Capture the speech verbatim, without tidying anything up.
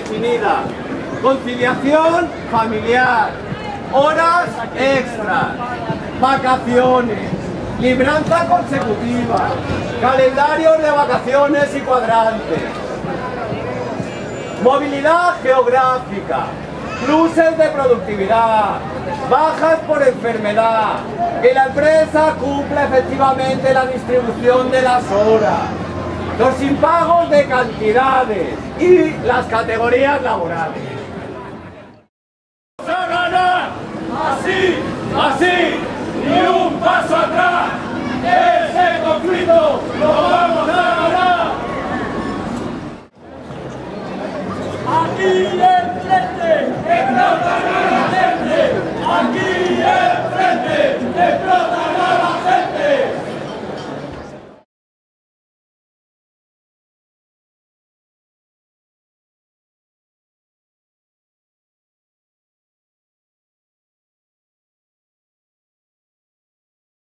definida, conciliación familiar, horas extras, vacaciones, libranza consecutiva, calendarios de vacaciones y cuadrantes, movilidad geográfica, pluses de productividad, bajas por enfermedad, que la empresa cumpla efectivamente la distribución de las horas, los impagos de cantidades y las categorías laborales. ¡Vamos a ganar! ¡Así! ¡Así!